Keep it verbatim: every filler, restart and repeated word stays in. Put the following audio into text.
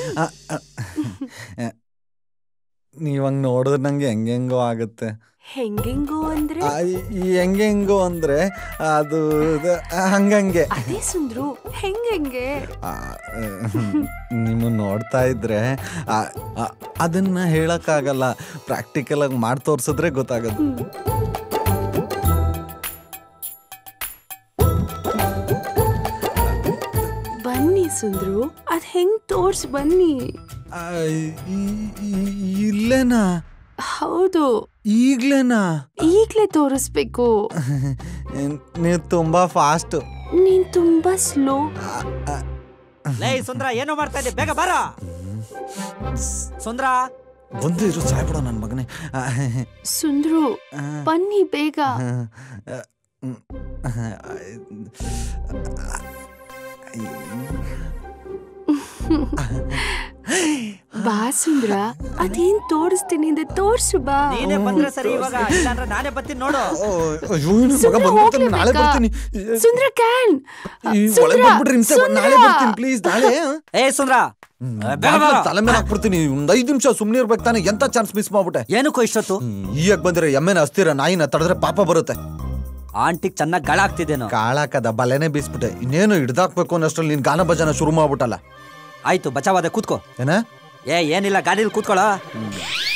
ನೀವಂಗ್ ನೋಡಿದ್ರೆ ನಂಗೆ ಹೆಂಗೆಂಗೋ ಆಗುತ್ತೆ. ಹೆಂಗೆಂಗೋ ಅಂದ್ರೆ ಹೆಂಗೆಂಗೋ ಅಂದ್ರೆ ಅದು ಹಂಗಂಗೆ. ಅದೇ ಸುಂದ್ರು ಹೆಂಗೆಂಗೆ ನಿಮ್ಮ ನೋಡ್ತಾ ಇದ್ರೆ ಅದನ್ನ ಹೇಳಕ್ಕಾಗಲ್ಲ, ಪ್ರಾಕ್ಟಿಕಲ್ ಆಗಿ ಮಾಡಿ ತೋರ್ಸಿದ್ರೆ ಗೊತ್ತಾಗದು. ಬನ್ನಿ ಸುಂದ್ರು, ಅದ್ ಹೆಂಗ್ ತೋರ್ಸ್ ಬನ್ನಿ. ಇಲ್ಲೇನಾ? ಹೌದು. ಈಗ್ಲೇನಾ? ಈಗ್ಲೇ ತೋರಿಸ್ಬೇಕು. ನೀವು ತುಂಬಾ ಫಾಸ್ಟ್. ನೀನ್ ತುಂಬಾ ಸ್ಲೋ. ಲೇ ಸುಂದ್ರ, ಏನೋ ಮಾಡ್ತಾ ಇದ್ದೆ, ಬೇಗ ಬಾರ. ಸುಂದ್ರ ಬಂದು ಇರು, ಸಾಯ್ಬಿಡ ನನ್ ಮಗನೇ. ಸುಂದ್ರು ಬನ್ನಿ ಬೇಗ. ಬಾ ಸುಂದ್ರ, ಅದೇನ್ ತೋರಿಸ್ತೀನಿ ಅಂದ್ರೆ ತೋರ್ಸು ಬಾ. ನೀನೇ ಬಂದ್ರೆ ಸರಿ, ಇವಾಗ ಇಲ್ಲಾಂದ್ರೆ ನಾನೇ ಬರ್ತೀನಿ ನೋಡು. ನಾಳೆ ಬರ್ತೀನಿ ಸುಂದ್ರ. ಕ್ಯಾನ್ ನಾಳೆ ಬರ್ತೀನಿ ಪ್ಲೀಸ್. ನಾಳೆ ಏ ಸುಂದ್ರ, ತಲೆ ಮೇಲೆ ಹಾಕ್ಬಿಡ್ತೀನಿ. ಒಂದ್ ಐದ್ ನಿಮಿಷ ಸುಮ್ನೆ ಇರ್ಬೇಕು ತಾನೆ. ಎಂತ ಚಾನ್ಸ್ ಮಿಸ್ ಮಾಡ್ಬಿಟ್ಟೆ. ಏನಕ್ಕೋ ಇಷ್ಟೊತ್ತು? ಈಗ ಬಂದ್ರೆ ಎಮ್ಮೆನ ಹಸ್ತೀರ, ನಾಯಿನ ತಡೆದ್ರೆ ಪಾಪ ಬರುತ್ತೆ. ಆಂಟಿಗ್ ಚೆನ್ನಾಗಿ ಗಾಳ ಆಗ್ತಿದ್ದೇನೋ. ಕಾಳಾಕದ ಬಲೆನೆ ಬೀಸ್ಬಿಟ್ಟೆ. ಇನ್ನೇನು ಹಿಡ್ದಾಕ್ಬೇಕು ಅನ್ನೋಷ್ಟ್ರಲ್ಲಿ ನೀನ್ ಗಾನ ಭಜನ ಶುರು ಮಾಡ್ಬಿಟ್ಟಲ್ಲ. ಆಯ್ತು, ಬಚಾವಾದೆ, ಕೂತ್ಕೋ. ಏನ? ಏ ಏನಿಲ್ಲ, ಗಾಡಿಲಿ ಕೂತ್ಕೊಳ್ಳೋ.